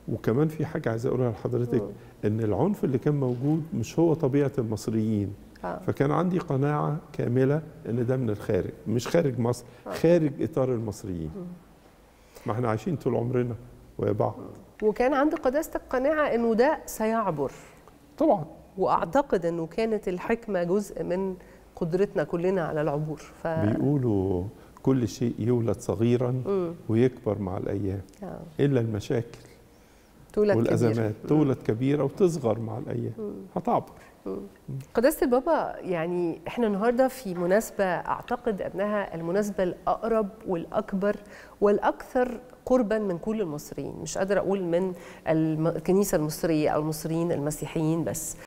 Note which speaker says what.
Speaker 1: وكمان في حاجة عايز أقولها لحضرتك، إن العنف اللي كان موجود مش هو طبيعة المصريين. فكان عندي قناعة كاملة إن ده من الخارج، مش خارج مصر، خارج إطار المصريين. ما احنا عايشين طول عمرنا ويا بعض.
Speaker 2: وكان عند قداستك قناعة إنه ده سيعبر.
Speaker 1: طبعا.
Speaker 2: وأعتقد إنه كانت الحكمة جزء من قدرتنا كلنا على العبور.
Speaker 1: بيقولوا كل شيء يولد صغيرا ويكبر مع الأيام، إلا المشاكل
Speaker 2: تولد
Speaker 1: والأزمات تولد كبيرة وتصغر مع الأيام، هتعبر.
Speaker 2: قداسة البابا، يعني احنا النهارده في مناسبة أعتقد أنها المناسبة الأقرب والأكبر والأكثر قربا من كل المصريين، مش قادرة أقول من الكنيسة المصرية أو المصريين المسيحيين بس.